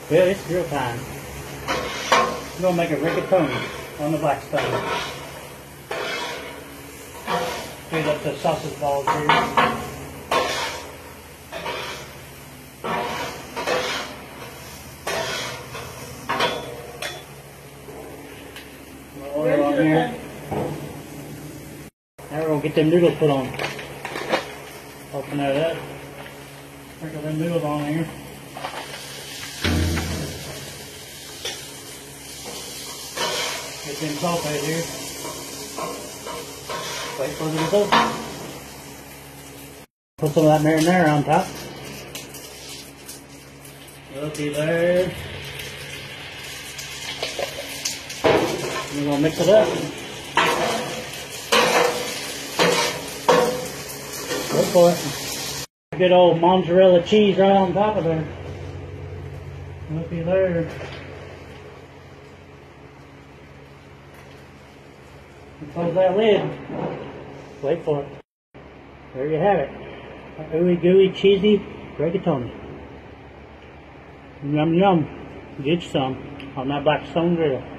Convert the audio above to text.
Yeah, it's grill time. I'm gonna make a rigatoni on the Blackstone. Heat up the sausage balls here. Oil on here. Now we're gonna get them noodles put on. Open that up. Sprinkle them noodles on here. Get them sauteed here. Wait for them to cook. Put some of that marinara on top. Looky there. We're gonna mix it up. Look for it. Good old mozzarella cheese right on top of there. Looky there. Close that lid. Wait for it. There you have it. Ooey gooey cheesy rigatoni. Yum yum. Get you some on that Blackstone grill.